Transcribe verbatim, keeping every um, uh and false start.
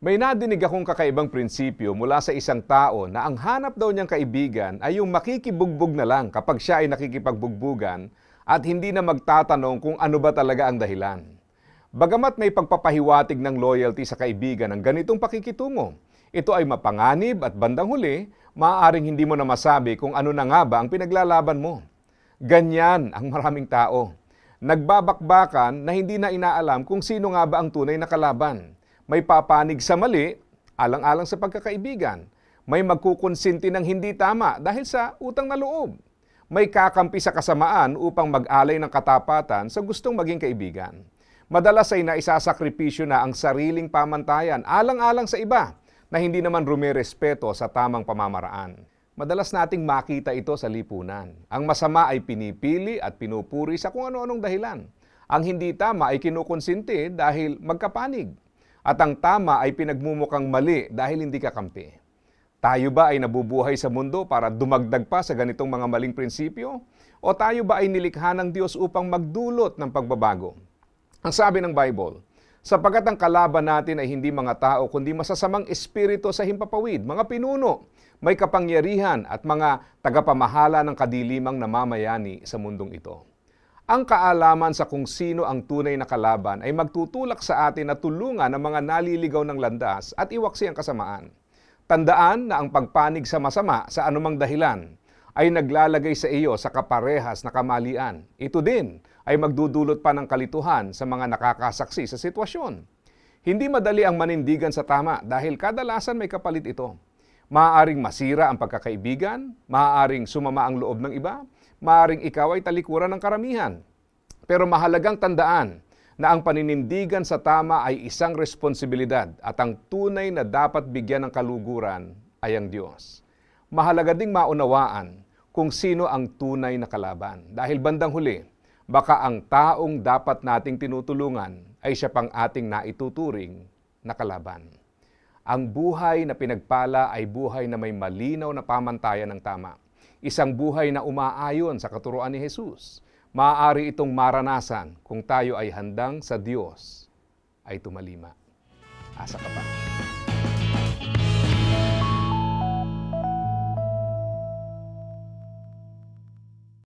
May nadinig akong kakaibang prinsipyo mula sa isang tao na ang hanap daw niyang kaibigan ay yung makikibugbog na lang kapag siya ay nakikipagbugbugan at hindi na magtatanong kung ano ba talaga ang dahilan. Bagamat may pagpapahiwatig ng loyalty sa kaibigan ng ganitong pakikitungo, ito ay mapanganib at bandang huli, maaaring hindi mo na masabi kung ano na nga ba ang pinaglalaban mo. Ganyan ang maraming tao. Nagbabakbakan na hindi na inaalam kung sino nga ba ang tunay na kalaban. May papanig sa mali, alang-alang sa pagkakaibigan. May magkukonsinti ng hindi tama dahil sa utang na loob. May kakampi sa kasamaan upang mag-alay ng katapatan sa gustong maging kaibigan. Madalas ay naisasakripisyo na ang sariling pamantayan alang-alang sa iba na hindi naman rumirespeto sa tamang pamamaraan. Madalas nating makita ito sa lipunan. Ang masama ay pinipili at pinupuri sa kung ano-anong dahilan. Ang hindi tama ay kinukonsinti dahil magkapanig. At ang tama ay pinagmumukhang mali dahil hindi kakampi. Tayo ba ay nabubuhay sa mundo para dumagdag pa sa ganitong mga maling prinsipyo? O tayo ba ay nilikha ng Diyos upang magdulot ng pagbabago? Ang sabi ng Bible, sapagkat ang kalaban natin ay hindi mga tao kundi masasamang espiritu sa himpapawid, mga pinuno, may kapangyarihan at mga tagapamahala ng kadilimang namamayani sa mundong ito. Ang kaalaman sa kung sino ang tunay na kalaban ay magtutulak sa atin na tulungan ang mga naliligaw ng landas at iwaksi ang kasamaan. Tandaan na ang pagpanig sa masama sa anumang dahilan ay naglalagay sa iyo sa kaparehas na kamalian. Ito din ay magdudulot pa ng kalituhan sa mga nakakasaksi sa sitwasyon. Hindi madali ang manindigan sa tama dahil kadalasan may kapalit ito. Maaaring masira ang pagkakaibigan, maaaring sumama ang loob ng iba, maaaring ikaw ay talikuran ng karamihan. Pero mahalagang tandaan na ang paninindigan sa tama ay isang responsibilidad at ang tunay na dapat bigyan ng kaluguran ay ang Diyos. Mahalaga ding maunawaan kung sino ang tunay na kalaban. Dahil bandang huli, baka ang taong dapat nating tinutulungan ay siya pang ating naituturing na kalaban. Ang buhay na pinagpala ay buhay na may malinaw na pamantayan ng tama. Isang buhay na umaayon sa katuruan ni Jesus. Maaari itong maranasan kung tayo ay handang sa Diyos ay tumalima. Asa ka pa.